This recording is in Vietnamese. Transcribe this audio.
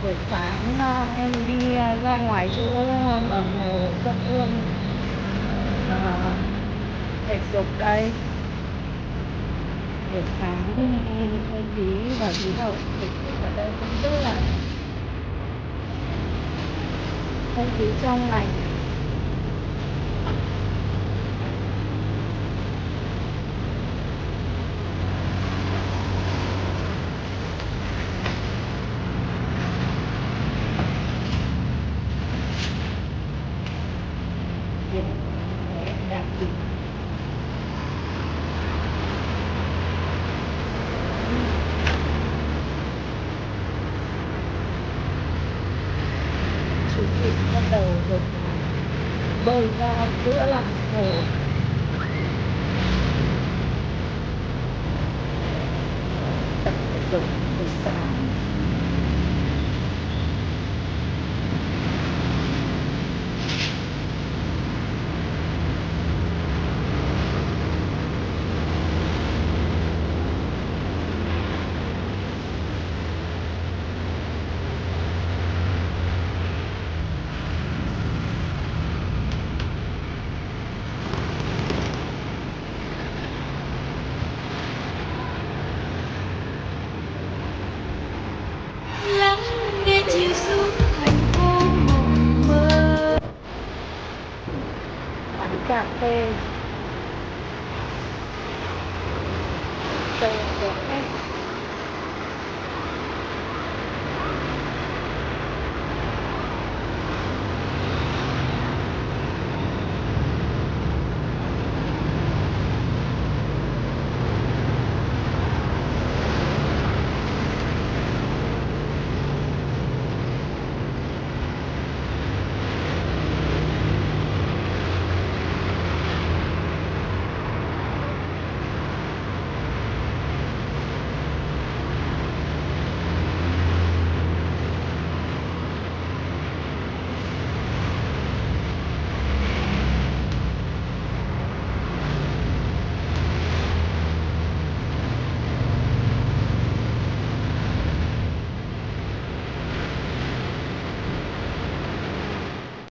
buổi sáng em đi ra ngoài chỗ bờ hồ Xuân Hương thể dục đây. Buổi sáng không khí và khí hậu thời tiết ở đây cũng rất là không khí trong lành. Chuẩn bị bắt đầu được bơi ra giữa lòng hồ. Tập thể dục buổi sáng. Lắng nghe chiều xuống thành phố mộng mơ. Quán cà phê